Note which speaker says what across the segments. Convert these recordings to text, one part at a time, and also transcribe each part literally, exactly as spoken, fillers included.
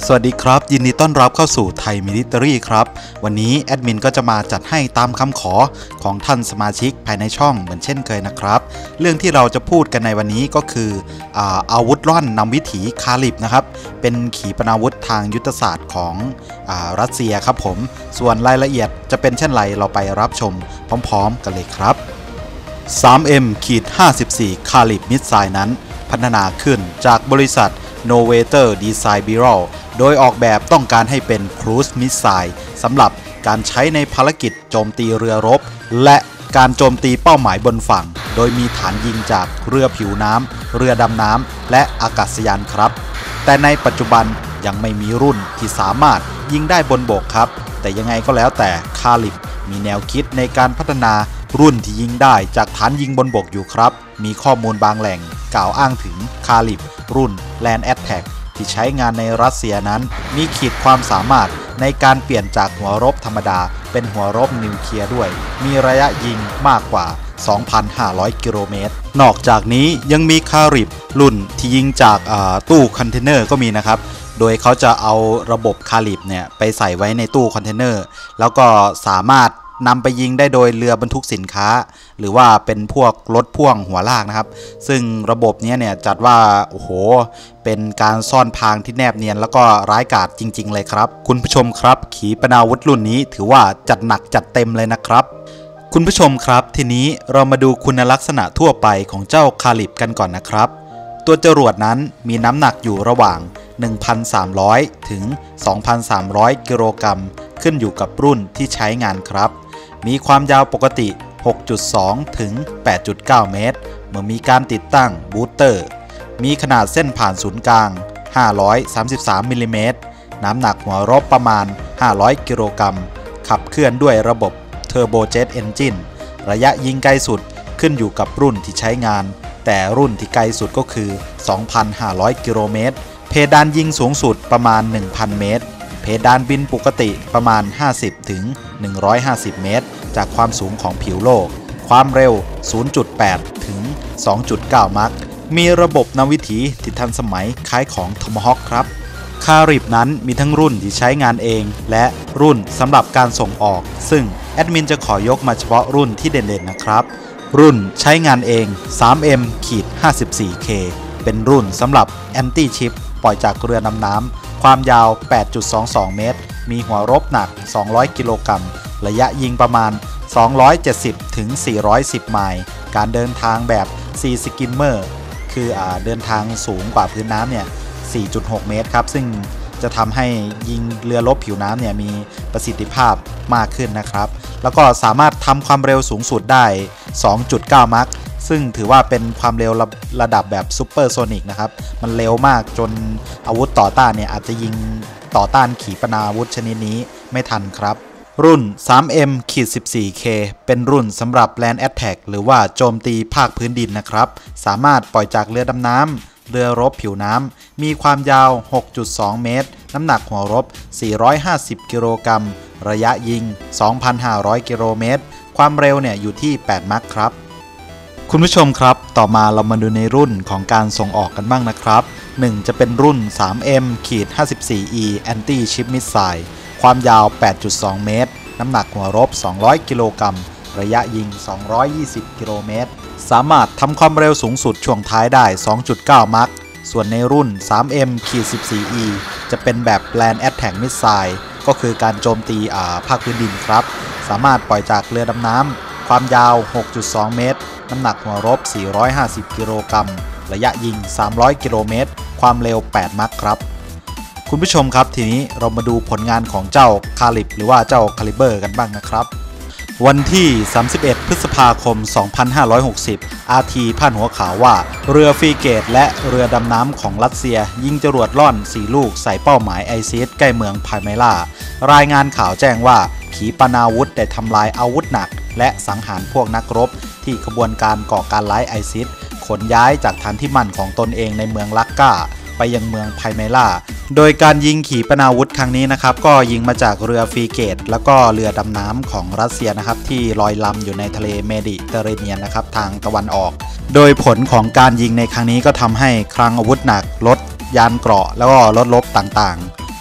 Speaker 1: สวัสดีครับยินดีต้อนรับเข้าสู่ไทยมิลิเตอรี่ครับวันนี้แอดมินก็จะมาจัดให้ตามคำขอของท่านสมาชิกภายในช่องเหมือนเช่นเคยนะครับเรื่องที่เราจะพูดกันในวันนี้ก็คืออาอาวุธร่อนนำวิถีคาลิบนะครับเป็นขีปนาวุธทางยุทธศาสตร์ของอารัสเซียครับผมส่วนรายละเอียดจะเป็นเช่นไรเราไปรับชมพร้อมๆกันเลยครับ ทรี เอ็ม ห้าสิบสี่ คาลิบมิสไซล์นั้นพัฒนาขึ้นจากบริษัท Novator Design Bureau โดยออกแบบต้องการให้เป็นครูซมิสไซล์สำหรับการใช้ในภารกิจโจมตีเรือรบและการโจมตีเป้าหมายบนฝั่งโดยมีฐานยิงจากเรือผิวน้ำเรือดำน้ำและอากาศยานครับแต่ในปัจจุบันยังไม่มีรุ่นที่สามารถยิงได้บนบกครับแต่ยังไงก็แล้วแต่คาลิบมีแนวคิดในการพัฒนารุ่นที่ยิงได้จากฐานยิงบนบกอยู่ครับมีข้อมูลบางแหล่งกล่าวอ้างถึงคาลิบรุ่น Land Attack ที่ใช้งานในรัสเซียนั้นมีขีดความสามารถในการเปลี่ยนจากหัวรบธรรมดาเป็นหัวรบนิวเคลียร์ด้วยมีระยะยิงมากกว่า สองพันห้าร้อย กิโลเมตรนอกจากนี้ยังมีคาลิบรุ่นที่ยิงจากตู้คอนเทนเนอร์ก็มีนะครับโดยเขาจะเอาระบบคาลิบเนี่ยไปใส่ไว้ในตู้คอนเทนเนอร์แล้วก็สามารถนำไปยิงได้โดยเรือบรรทุกสินค้าหรือว่าเป็นพวกรถพ่วงหัวลากนะครับซึ่งระบบนี้เนี่ยจัดว่าโอ้โหเป็นการซ่อนพรางที่แนบเนียนแล้วก็ร้ายกาจจริงๆเลยครับคุณผู้ชมครับขีปนาวุธรุ่นนี้ถือว่าจัดหนักจัดเต็มเลยนะครับคุณผู้ชมครับทีนี้เรามาดูคุณลักษณะทั่วไปของเจ้าคาลิบกันก่อนนะครับตัวจรวดนั้นมีน้ำหนักอยู่ระหว่าง หนึ่งพันสามร้อย ถึง สองพันสามร้อย กิโลกรัมขึ้นอยู่กับรุ่นที่ใช้งานครับมีความยาวปกติ หกจุดสอง ถึง แปดจุดเก้า เมตรเมื่อมีการติดตั้งบูสเตอร์มีขนาดเส้นผ่านศูนย์กลางห้าร้อยสามสิบสามมิลลิเมตรน้ำหนักหัวรบประมาณห้าร้อยกิโลกรัมขับเคลื่อนด้วยระบบเทอร์โบเจ็ตเอนจินระยะยิงไกลสุดขึ้นอยู่กับรุ่นที่ใช้งานแต่รุ่นที่ไกลสุดก็คือ สองพันห้าร้อย กิโลเมตรเพดานยิงสูงสุดประมาณ หนึ่งพัน เมตรเพดานบินปกติประมาณ ห้าสิบ ถึง หนึ่งร้อยห้าสิบ เมตรจากความสูงของผิวโลกความเร็ว ศูนย์จุดแปด ถึง สองจุดเก้า มัคมีระบบนำวิถีที่ทันสมัยคล้ายของ Tomahawk ครับคาลิบนั้นมีทั้งรุ่นที่ใช้งานเองและรุ่นสำหรับการส่งออกซึ่งแอดมินจะขอยกมาเฉพาะรุ่นที่เด่นๆนะครับรุ่นใช้งานเอง ทรี เอ็ม ห้าสิบสี่ เค เป็นรุ่นสำหรับแอนตี้ชิปปล่อยจากเรือดำน้ำความยาว แปดจุดสองสอง เมตรมีหัวรบหนัก สองร้อย กิโลกรัมระยะยิงประมาณ สองร้อยเจ็ดสิบ ถึง สี่ร้อยสิบ ไมล์การเดินทางแบบ ซี Skimmer คืออ่าเดินทางสูงกว่าพื้นน้ำเนี่ย สี่จุดหก เมตรครับซึ่งจะทำให้ยิงเรือรบผิวน้ำเนี่ยมีประสิทธิภาพมากขึ้นนะครับแล้วก็สามารถทำความเร็วสูงสุดได้ สองจุดเก้า มัคซึ่งถือว่าเป็นความเร็ว ระ, ระดับแบบซูเปอร์โซนิกนะครับมันเร็วมากจนอาวุธต่อต้านเนี่ยอาจจะยิงต่อต้านขีปนาวุธชนิดนี้ไม่ทันครับรุ่น ทรี เอ็ม สิบสี่ เค เป็นรุ่นสำหรับ Land Attack หรือว่าโจมตีภาคพื้นดินนะครับสามารถปล่อยจากเรือดำน้ำเรือรบผิวน้ำมีความยาว หกจุดสอง เมตรน้ำหนักหัวรบ สี่ร้อยห้าสิบ กิโลกรัมระยะยิง สองพันห้าร้อย กิโลเมตรความเร็วเนี่ยอยู่ที่ แปด มัคครับคุณผู้ชมครับต่อมาเรามาดูในรุ่นของการส่งออกกันบ้างนะครับหนึ่งจะเป็นรุ่น ทรี เอ็ม ห้าสิบสี่ อี Anti Ship Missile ความยาว แปดจุดสอง เมตรน้ำหนักหัวรบ สองร้อย กิโลกรัมระยะยิง สองร้อยยี่สิบ กิโลเมตรสามารถทำความเร็วสูงสุดช่วงท้ายได้ สองจุดเก้า มัคส่วนในรุ่น ทรี เอ็ม สิบสี่ อี จะเป็นแบบ Land Attack Missile ก็คือการโจมตีภาคพื้นดินครับสามารถปล่อยจากเรือดำน้ำความยาว หกจุดสอง เมตรน้ำหนักหัวรบ สี่ร้อยห้าสิบ กิโลกรัมระยะยิง สามร้อย กิโลเมตรความเร็ว แปด มัคครับคุณผู้ชมครับทีนี้เรามาดูผลงานของเจ้าคาลิบหรือว่าเจ้าคาลิเบอร์กันบ้างนะครับวันที่ สามสิบเอ็ด พฤษภาคม สองพันห้าร้อยหกสิบ อาร์ ที พาดหัวข่าวว่าเรือฟรีเกตและเรือดำน้ำของรัสเซียยิงจรวดร่อน สี่ ลูกใส่เป้าหมายไอซิสใกล้เมืองพาเมล่ารายงานข่าวแจ้งว่าขีปนาวุธได้ทำลายอาวุธหนักและสังหารพวกนักรบที่ขบวนการก่อการร้ายไอซิสขนย้ายจากฐานที่มั่นของตนเองในเมืองลักกาไปยังเมืองไพเมล่าโดยการยิงขีปนาวุธครั้งนี้นะครับก็ยิงมาจากเรือฟรีเกตแล้วก็เรือดำน้ำของรัสเซียนะครับที่ลอยลำอยู่ในทะเลเมดิเตอร์เรเนียนนะครับทางตะวันออกโดยผลของการยิงในครั้งนี้ก็ทำให้คลังอาวุธหนักลดยานเกราะแล้วก็รถรบต่างๆ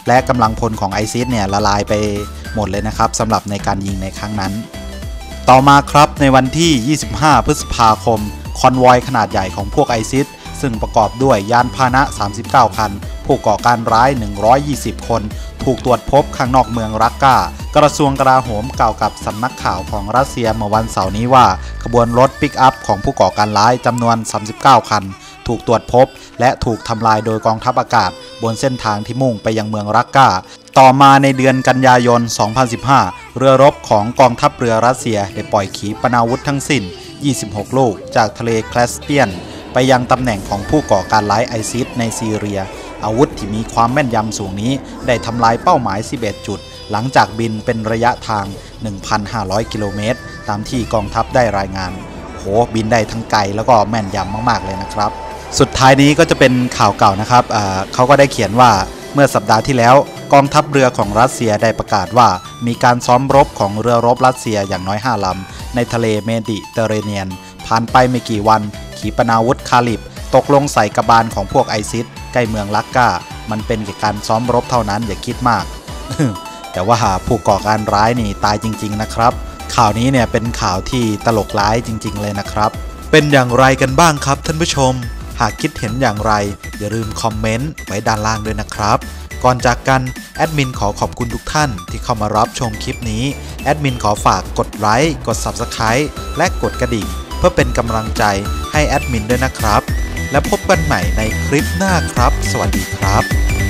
Speaker 1: และกำลังพลของไอซิสเนี่ยละลายไปหมดเลยนะครับสำหรับในการยิงในครั้งนั้นต่อมาครับในวันที่ยี่สิบห้าพฤษภาคมคอนวอยขนาดใหญ่ของพวกไอซิสซึ่งประกอบด้วยยานพาหนะสามสิบเก้าคันผู้ก่อการร้ายหนึ่งร้อยยี่สิบคนถูกตรวจพบข้างนอกเมืองรักกากระทรวงกลาโหมกล่าวกับสำนักข่าวของรัสเซียเมื่อวันเสาร์นี้ว่าขบวนรถปิกอัพของผู้ก่อการร้ายจำนวนสามสิบเก้าคันถูกตรวจพบและถูกทำลายโดยกองทัพอากาศบนเส้นทางที่มุ่งไปยังเมืองรักกาต่อมาในเดือนกันยายน สองพันสิบห้า เรือรบของกองทัพเรือรัสเซียได้ปล่อยขีปนาวุธทั้งสิ้นยี่สิบหกลูกจากทะเลแคสเปียนไปยังตำแหน่งของผู้ก่อการร้ายไอซิสในซีเรียอาวุธที่มีความแม่นยำสูงนี้ได้ทำลายเป้าหมายสิบเอ็ดจุดหลังจากบินเป็นระยะทาง หนึ่งพันห้าร้อย กิโลเมตรตามที่กองทัพได้รายงานโหบินได้ทั้งไกลแล้วก็แม่นยำมากๆเลยนะครับสุดท้ายนี้ก็จะเป็นข่าวเก่านะครับเอ่อเขาก็ได้เขียนว่าเมื่อสัปดาห์ที่แล้วกองทัพเรือของรัสเซียได้ประกาศว่ามีการซ้อมรบของเรือรบรัสเซียอย่างน้อยห้าลำในทะเลเมดิเตอร์เรเนียนผ่านไปไม่กี่วันขีปนาวุธคาลิบตกลงใส่กระบาลของพวกไอซิสใกล้เมืองลักกามันเป็นแค่การซ้อมรบเท่านั้นอย่าคิดมาก แต่ว่าผู้ก่อการร้ายนี่ตายจริงๆนะครับข่าวนี้เนี่ยเป็นข่าวที่ตลกร้ายจริงๆเลยนะครับเป็นอย่างไรกันบ้างครับท่านผู้ชมหากคิดเห็นอย่างไรอย่าลืมคอมเมนต์ไว้ด้านล่างด้วยนะครับก่อนจากกันแอดมินขอขอบคุณทุกท่านที่เข้ามารับชมคลิปนี้แอดมินขอฝากกดไลค์กด ซับสไครบ์ และกดกระดิ่งเพื่อเป็นกำลังใจให้แอดมินด้วยนะครับและพบกันใหม่ในคลิปหน้าครับสวัสดีครับ